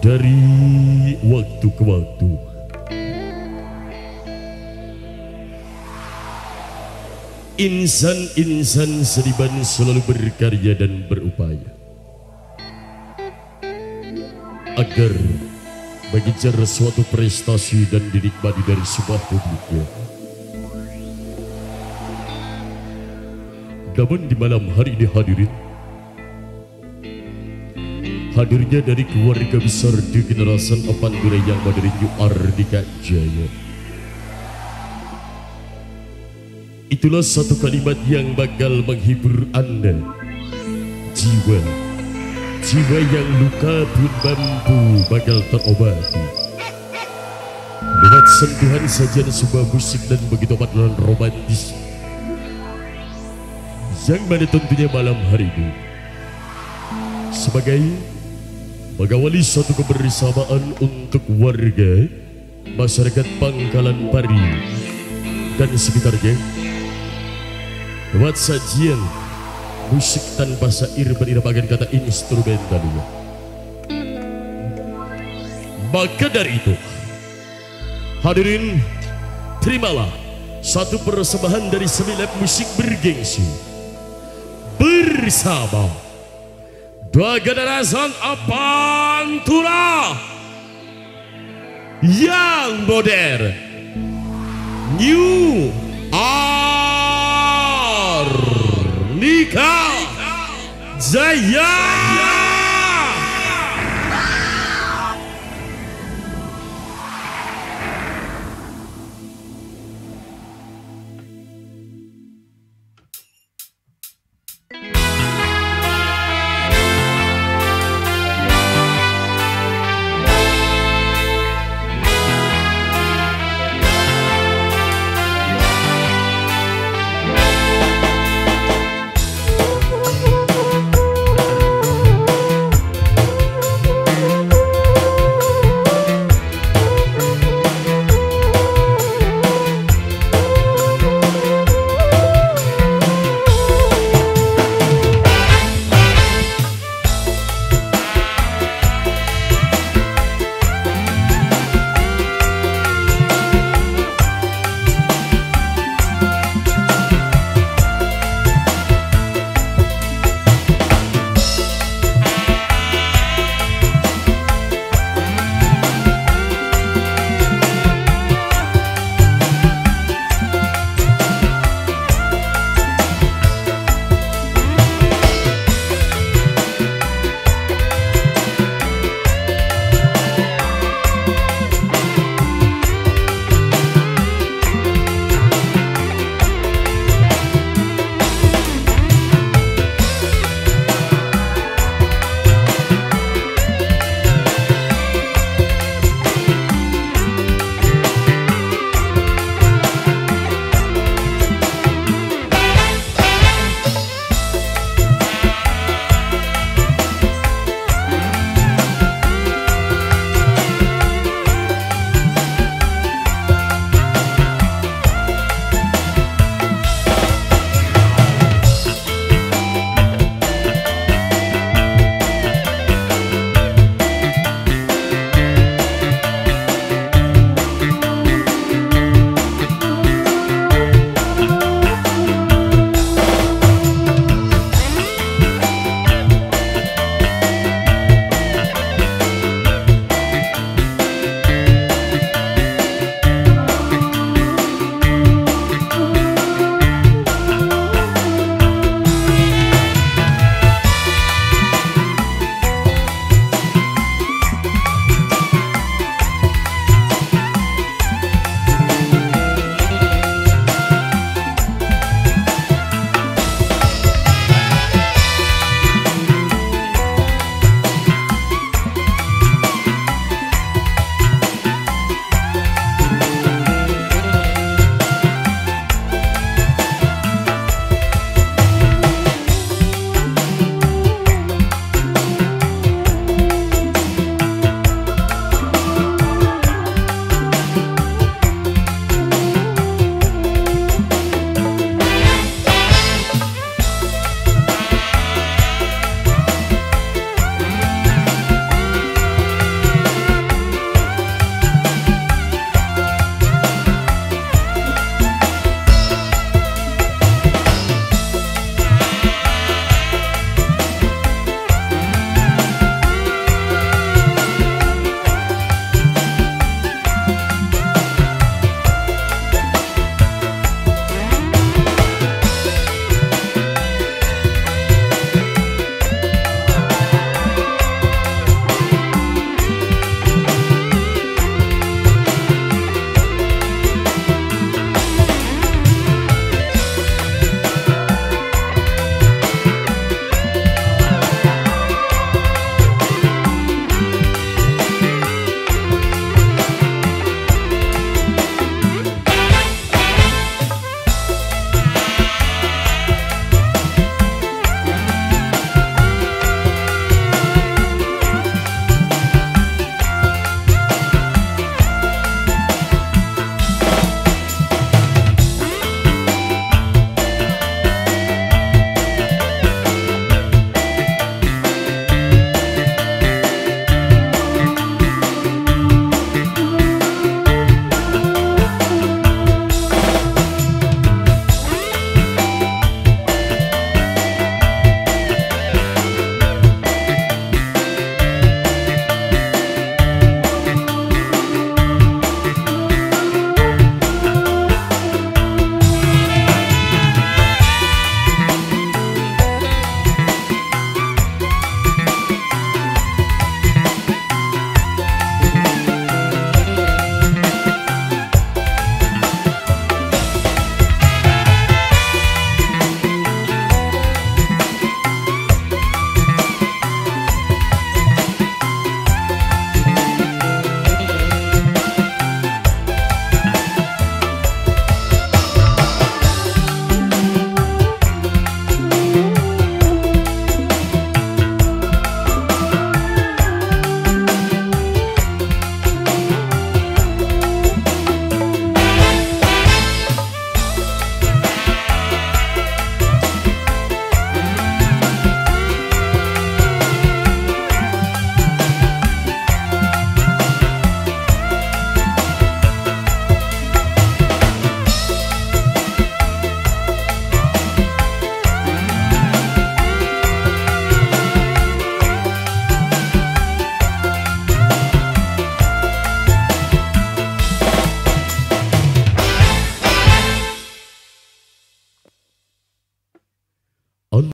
Dari waktu ke waktu, insan-insan seniman selalu berkarya dan berupaya agar mengejar suatu prestasi dan dinikmati dari sebuah publiknya. Namun di malam hari ini hadirnya dari keluarga besar di generasi Apandura yang dari New Ardika Jaya. Itulah satu kalimat yang bakal menghibur Anda. Jiwa yang luka pun mampu bakal terobati lewat sentuhan sajian sebuah musik dan begitu amat romantis, yang mana tentunya malam hari ini sebagai mengawali suatu kebersamaan untuk warga masyarakat Pangkalan Pari dan sekitarnya lewat sajian musik tanpa syair beriramakan kata instrumental. Maka dari itu, hadirin, terimalah satu persembahan dari sembilan musik bergengsi bersama dua generasi Apandura yang modern, New Ardika Jaya.